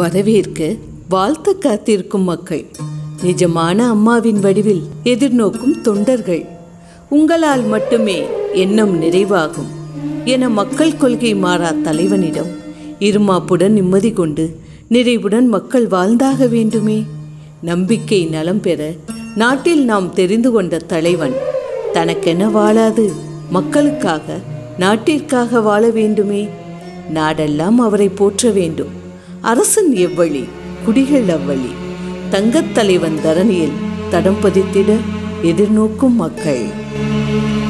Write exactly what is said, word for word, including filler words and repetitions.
வரவேற்க வாழ்த்து காத்திருக்கும் மக்கள், நிஜமான அம்மாவின் வடிவில் எதிர்நோக்கும் தொண்டர்கள், உங்களால் மட்டுமே எண்ணம் நிறைவாகும் என மக்கள் கொள்கை மாறா தலைவனிடம் இருமாப்புடன் நிம்மதி கொண்டு நிறைவுடன் மக்கள் வாழ்ந்தாக வேண்டுமே. நம்பிக்கை நலம் பெற நாட்டில் நாம் தெரிந்து கொண்ட தலைவன் தனக்கென வாழாது மக்களுக்காக நாட்டிற்காக வாழ வேண்டுமே. நாடெல்லாம் அவரை போற்ற வேண்டும். அரசன் எவ்வழி, குடிகள் அவ்வழி. தங்கத் தலைவன் தரணியில் தடம் பதித்திட எதிர்நோக்கும் மக்கள்.